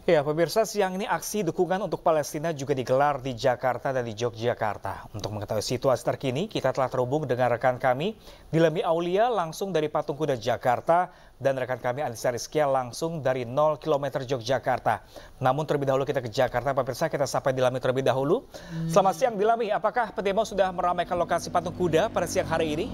Ya, pemirsa, siang ini aksi dukungan untuk Palestina juga digelar di Jakarta dan di Yogyakarta. Untuk mengetahui situasi terkini, kita telah terhubung dengan rekan kami, Dilemi Aulia, langsung dari Patung Kuda Jakarta, dan rekan kami Anissa Rizkia langsung dari 0 km Yogyakarta. Namun terlebih dahulu kita ke Jakarta, pemirsa, kita sapa Dilemi terlebih dahulu. Selamat siang, Dilemi. Apakah pendemo sudah meramaikan lokasi Patung Kuda pada siang hari ini?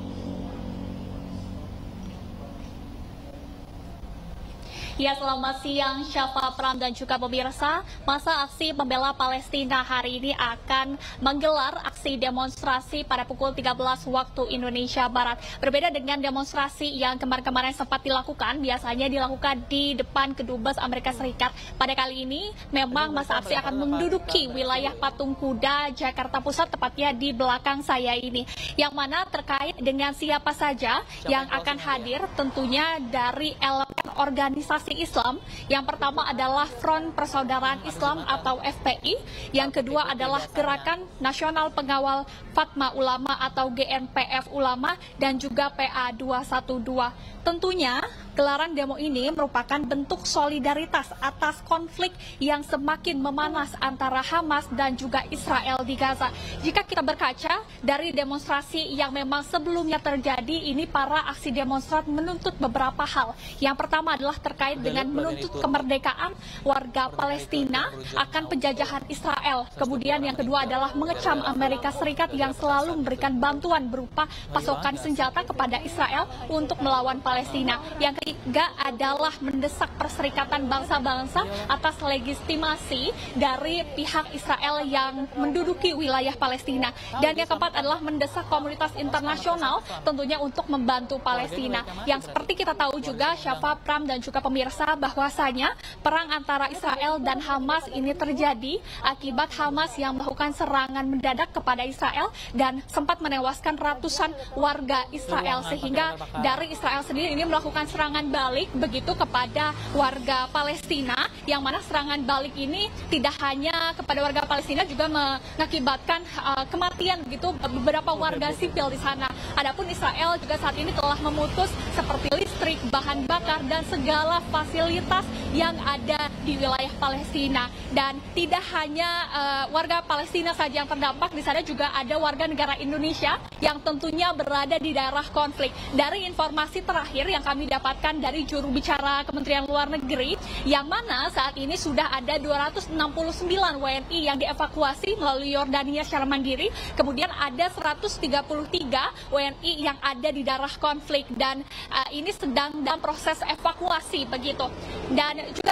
Ya, selamat siang Syafa, Pram, dan juga pemirsa. Masa aksi pembela Palestina hari ini akan menggelar aksi demonstrasi pada pukul 13 waktu Indonesia Barat. Berbeda dengan demonstrasi yang kemarin-kemarin sempat dilakukan, biasanya dilakukan di depan Kedubes Amerika Serikat. Pada kali ini memang masa aksi akan menduduki wilayah Patung Kuda Jakarta Pusat, tepatnya di belakang saya ini. Yang mana terkait dengan siapa saja yang akan hadir, tentunya dari elemen organisasi Islam. Yang pertama adalah Front Persaudaraan Islam atau FPI, yang kedua adalah Gerakan Nasional Pengawal Fatma Ulama atau GNPF Ulama, dan juga PA 212. Tentunya gelaran demo ini merupakan bentuk solidaritas atas konflik yang semakin memanas antara Hamas dan juga Israel di Gaza. Jika kita berkaca dari demonstrasi yang memang sebelumnya terjadi, ini para aksi demonstran menuntut beberapa hal. Yang pertama adalah terkait dengan menuntut kemerdekaan warga Palestina akan penjajahan Israel. Kemudian yang kedua adalah mengecam Amerika Serikat yang selalu memberikan bantuan berupa pasokan senjata kepada Israel untuk melawan Palestina. Yang ketiga adalah mendesak Perserikatan Bangsa-Bangsa atas legitimasi dari pihak Israel yang menduduki wilayah Palestina. Dan yang keempat adalah mendesak komunitas internasional tentunya untuk membantu Palestina. Yang seperti kita tahu juga, Syafa, Pram, dan juga pemirsa, bahwasanya perang antara Israel dan Hamas ini terjadi akibat Hamas yang melakukan serangan mendadak kepada Israel dan sempat menewaskan ratusan warga Israel, sehingga dari Israel sendiri ini melakukan serangan balik begitu kepada warga Palestina, yang mana serangan balik ini tidak hanya kepada warga Palestina, juga mengakibatkan kematian begitu beberapa warga sipil di sana. Adapun Israel juga saat ini telah memutus seperti listrik, bahan bakar, dan segala fasilitas yang ada di wilayah Palestina. Dan tidak hanya warga Palestina saja yang terdampak, di sana juga ada warga negara Indonesia yang tentunya berada di daerah konflik. Dari informasi terakhir yang kami dapatkan dari juru bicara Kementerian Luar Negeri, yang mana saat ini sudah ada 269 WNI yang dievakuasi melalui Yordania secara mandiri, kemudian ada 133 WNI yang ada di daerah konflik, dan ini sedang dalam proses evakuasi begitu. Dan juga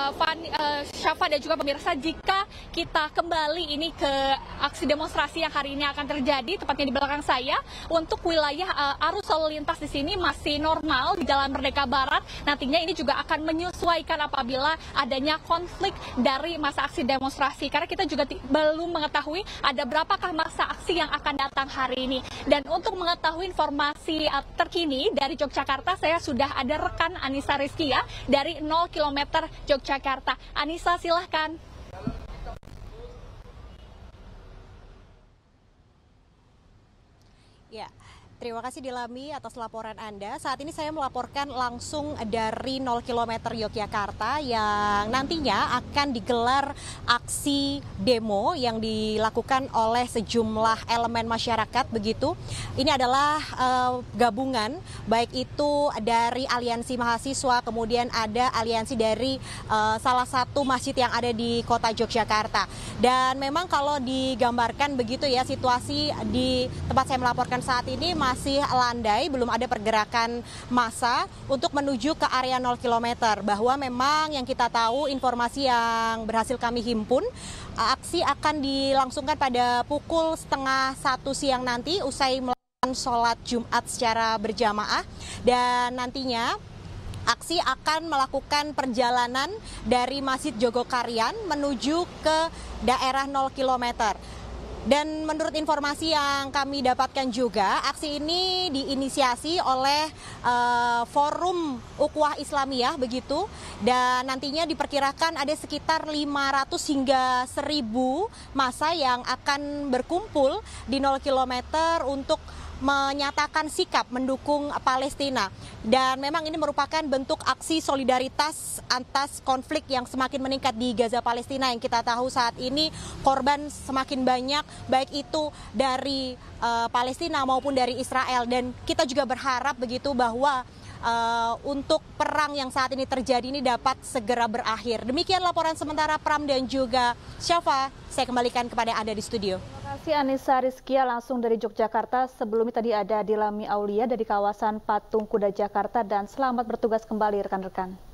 Syafa dan juga pemirsa, jika kita kembali ini ke aksi demonstrasi yang hari ini akan terjadi tepatnya di belakang saya, untuk wilayah arus lalu lintas di sini masih normal di Jalan Merdeka Barat. Nantinya ini juga akan menyesuaikan apabila adanya konflik dari masa aksi demonstrasi, karena kita juga belum mengetahui ada berapakah masa aksi yang akan datang hari ini. Dan untuk mengetahui informasi terkini dari Yogyakarta, saya sudah ada rekan Anissa Rizkia dari 0 km Yogyakarta. Anissa, silahkan. Ya, terima kasih Dilami atas laporan Anda. Saat ini saya melaporkan langsung dari 0 km Yogyakarta yang nantinya akan digelar aksi demo yang dilakukan oleh sejumlah elemen masyarakat begitu. Ini adalah gabungan baik itu dari aliansi mahasiswa, kemudian ada aliansi dari salah satu masjid yang ada di kota Yogyakarta. Dan memang kalau digambarkan begitu ya, situasi di tempat saya melaporkan saat ini masih landai, belum ada pergerakan massa untuk menuju ke area 0 km. Bahwa memang yang kita tahu, informasi yang berhasil kami himpun, aksi akan dilangsungkan pada pukul 12:30 siang nanti usai melakukan sholat Jumat secara berjamaah. Dan nantinya aksi akan melakukan perjalanan dari Masjid Jogokarian menuju ke daerah 0 km. Dan menurut informasi yang kami dapatkan juga, aksi ini diinisiasi oleh Forum Ukhuwah Islamiyah begitu, dan nantinya diperkirakan ada sekitar 500 hingga 1000 massa yang akan berkumpul di 0 km untuk menyatakan sikap mendukung Palestina. Dan memang ini merupakan bentuk aksi solidaritas atas konflik yang semakin meningkat di Gaza Palestina, yang kita tahu saat ini korban semakin banyak, baik itu dari Palestina maupun dari Israel. Dan kita juga berharap begitu bahwa untuk perang yang saat ini terjadi ini dapat segera berakhir. Demikian laporan sementara Pram dan juga Syafa. Saya kembalikan kepada Anda di studio. Terima kasih Anissa Rizkia langsung dari Yogyakarta. Sebelumnya tadi ada Dilami Aulia dari kawasan Patung Kuda Jakarta, dan selamat bertugas kembali rekan-rekan.